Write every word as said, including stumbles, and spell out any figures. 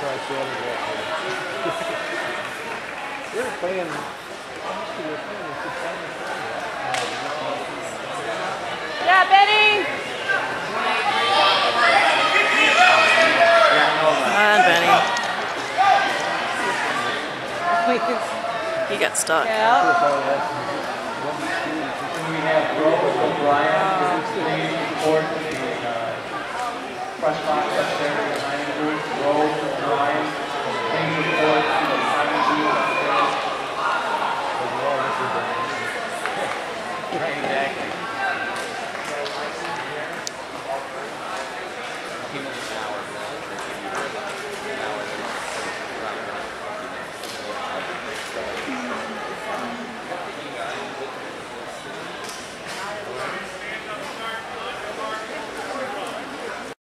I said it was. They were playing. Actually, they were playing. They should play in Yeah, Benny! Come on, Benny. He got stuck. Yeah. We have Rose O'Brien, who's forward to the uh, press box up there behind the booth. Rose O'Brien, leaning forward to the final booth up there. Exactly.